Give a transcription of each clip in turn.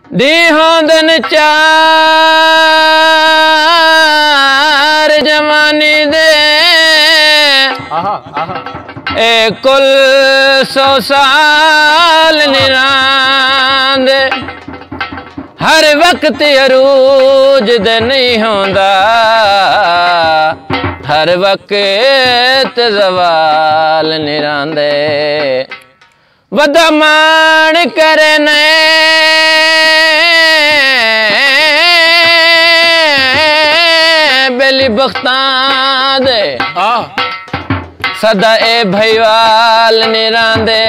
दीहों दिन चार जवानी दे ए कुल 100 साल निरांद हर वक्त अरूज दे नहीं होंदा हर वक्त जवाल निरांदे वदा मान करने बेली बख्तां दे सदा ए भईवाल निरांदे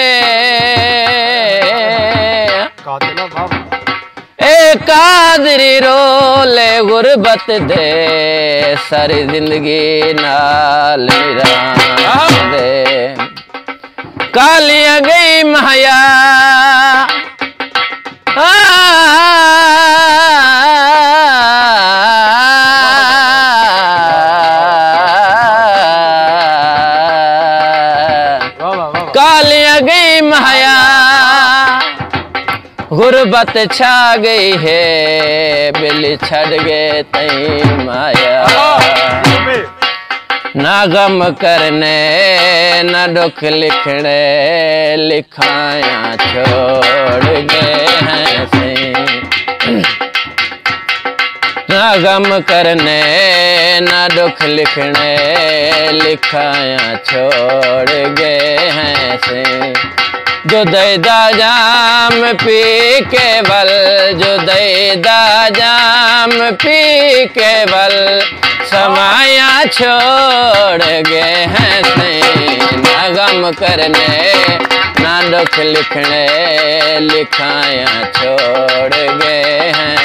ए कादरी रोले गुरबत दे सारी जिंदगी नाल निरांदे कालियां गई महया कालियां गई महया गुरबत छा गई है बिल्ली छड़ गए तई माया ना गम करने ना दुख लिखने लिखाया छोड़ गए हैं सही ना गम करने ना दुख लिखने लिखाया छोड़ गए हैं सही जुदैदा जाम पी केवल जुदैदा जाम पी केवल समाया छोड़ गए हैं ना गम करने ना दुख लिखने लिखाया छोड़ गए हैं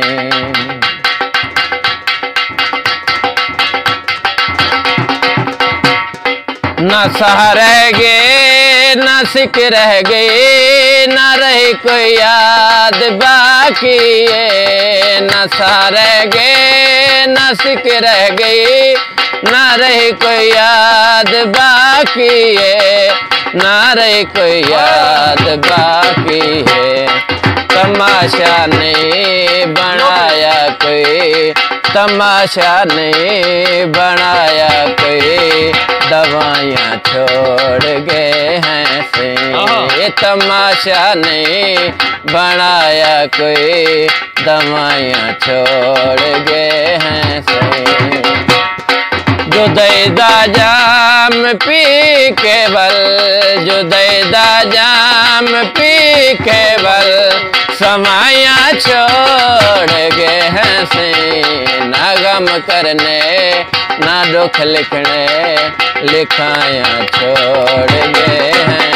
ना सहा रह गए ना सिक रह गई ना रही कोई याद बाकी है ना सहा रह गए ना सिक रह गई ना रही कोई याद बाकी है ना रही कोई याद बाकी है तमाशा नहीं बनाया कोई तमाशा नहीं बनाया कोई दवाइयाँ छोड़ गए हैं से तमाशा नहीं बनाया कोई दवाइयाँ छोड़ गए हैं से जुदैदा जाम पी केवल जुदैदा जाम पी केवल समाया छोड़ गए हैं से ना गम करने ना दुख लिखने लिखाया छोड़ गए हैं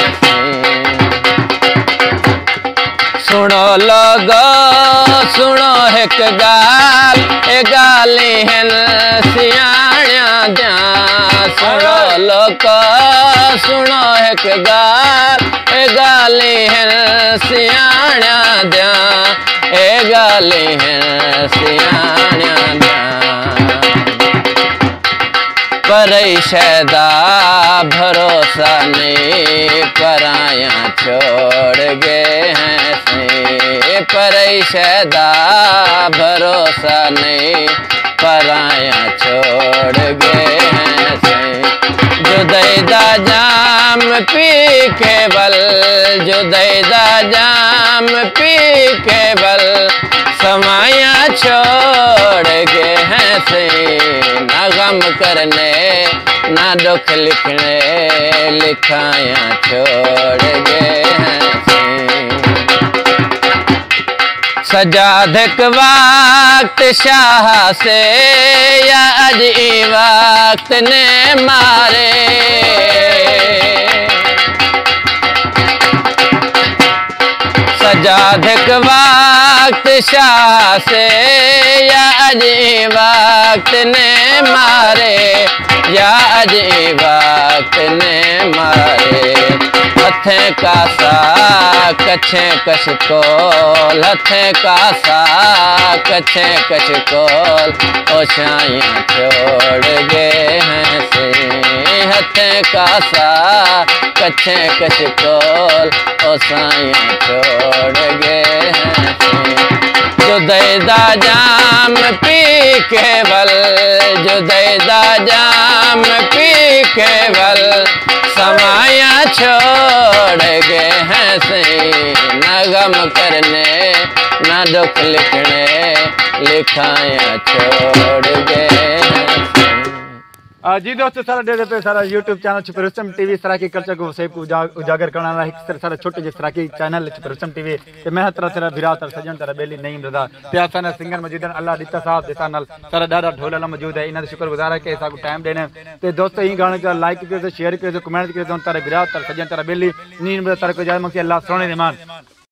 सुनो लोगो सुनो एक गाल ए गाली है सियाणा द्या सुनो लोगो सुनो एक गाल ए गाली है सियाणा द्या ए गाली है सियाणा द्या परई शैदा भरोसा नहीं पराया छोड़ गए हैं से परई शैदा भरोसा नहीं पराया छोड़ गए हैं से जुदैदा जाम पी केवल जुदैदा जाम पी केवल समाया छोड़ गए हैं से ना गम करने ना दुख लिखने लिखाया छोड़ गए हैं सजादक वक्त शाह से या अजी वक्त ने मारे सजादक वक्त शाह से या अजी वक्त ने मारे या अजी वक्त ने मारे हथे का सा कछे कछ कोल हथे का सा कछे कछ कोल ओछाइयाँ छोड़ गए हैं से हथे का सा कछे कछ कोल ओछाइयाँ छोड़ गए हैं। जुदैदा जाम पी केवल, जुदैदा जाम पी केवल समाया छोड़ गए हैं सही, न गम करने न दुख लिखने लिखाया छोड़ गए हैं। जी दोस्तों, सारा डेढ़ पे सारा यूट्यूब चैनल छुपे रुस्तम टीवी सराकी कल्चर को सही उजागर करने वाला एक सारा छोटे जो सराकी चैनल छुपे रुस्तम टीवी ते मैं तरह तरह विराट और सजन तरह बेली नहीं मृदा ते आसाना सिंगर मौजूद अल्लाह दिता साहब दिता नाल सारा डाडा ढोल मौजूद है। इन्हां शुक्रगुजार है कि साकू टाइम देने ते दोस्तों ही गाने का लाइक करो, शेयर करो, कमेंट करो, तरह विराट और सजन तरह बेली नहीं मृदा तरह को जाय मक्ति अल्लाह सोने दे मान।